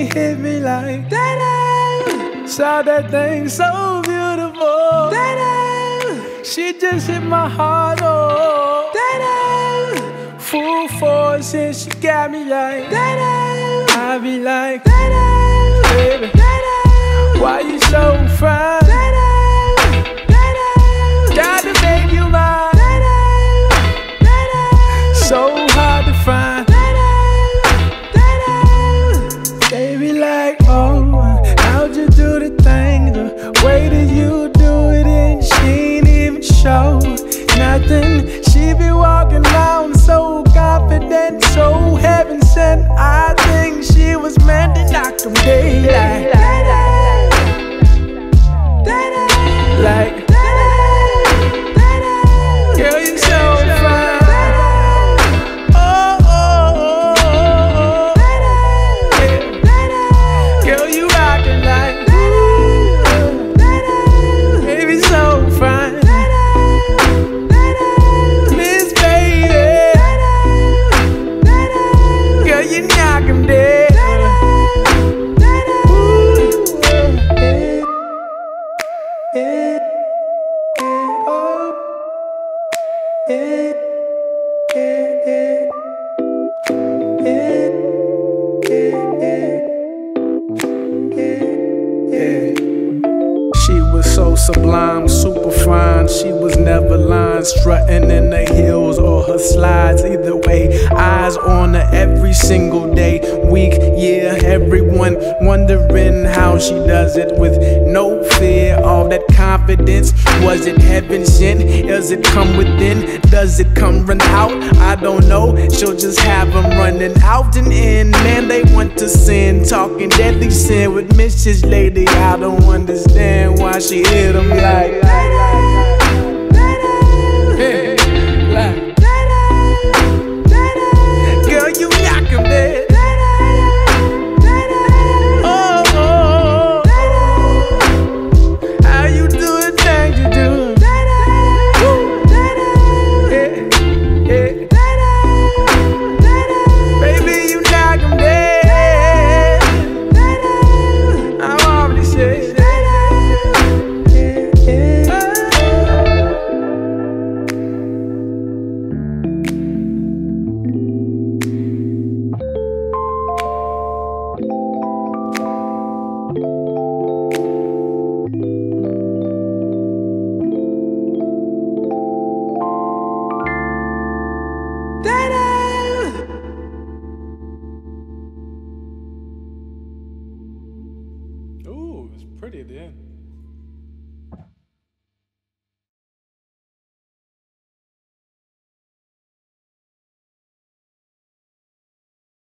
hit me like that. Saw that thing so beautiful. She just hit my heart, oh. Full force and she got me like I be like, baby, why you so fine? Gotta make you mine. So hard to find. Baby like, oh, how'd you do the thing? The way that you do it and she ain't even show nothing. She be walking around so confident, so heaven sent. I think she was meant to knock them daylight. Like, girl, you so fine. Oh, oh, oh, oh. Yeah. Girl, you rockin' like, baby, so fine. Miss Baby, girl, you knock 'em dead. She was so sublime, super fine. She was never lying, strutting in the heels or her slides. Either way, eyes on her every single day, week, year. Everyone wondering how she does it with no fear. All that confidence, was it heaven sent? Does it come within? Does it come run out? I don't know. She'll just have them running out and in. Man, they want to sin, talking deadly sin with Mrs. Lady. I don't understand why she hit them like, hey, like, girl, you knock 'em dead. Oh, oh, oh. How you do the things you do? Yeah, yeah. Baby, you knock 'em dead. I'm already said. Ooh, it's pretty at the end.